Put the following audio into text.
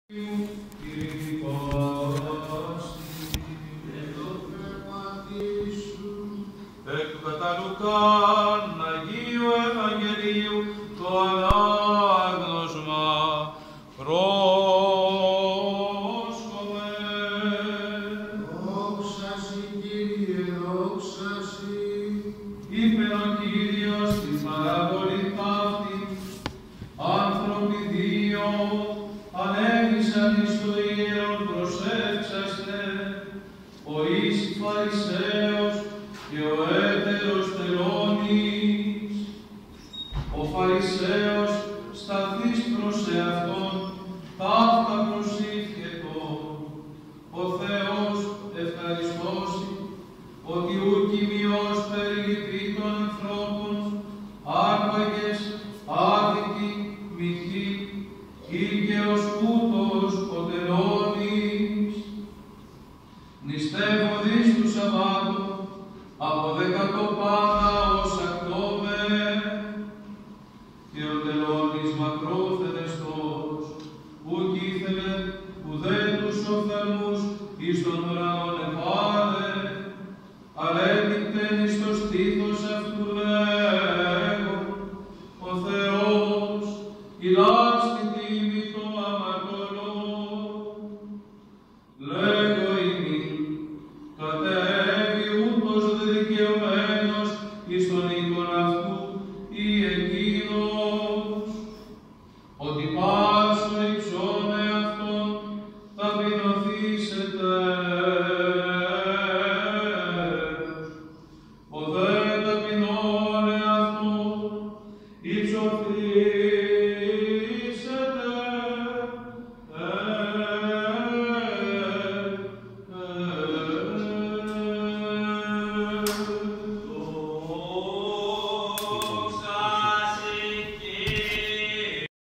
Εκ του κατά Λουκάν Αγίου Ευαγγελίου το ανάγνωσμα πρόσκοπε. Δόξα Συ, Κύριε, δόξα Συ. Είπε ο Κύριος της παραβολής ταύτη, άνθρωποι δύο ανέβησαν εις το ιερόν προσεύξαστε, ο εις Φαρισαίος